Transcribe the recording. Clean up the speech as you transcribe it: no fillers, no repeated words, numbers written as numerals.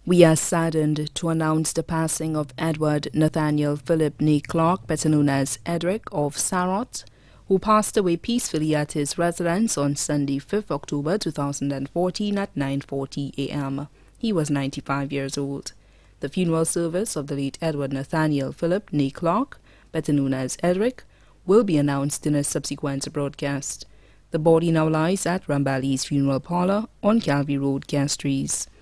We are saddened to announce the passing of Edward Nathaniel Phillip Clark, better known as Edric of Sarot, who passed away peacefully at his residence on Sunday, 5th October 2014 at 9:40 a.m. He was 95 years old. The funeral service of the late Edward Nathaniel Phillip Clark, better known as Edric, will be announced in a subsequent broadcast. The body now lies at Rambali's Funeral Parlour on Calvi Road, Castries.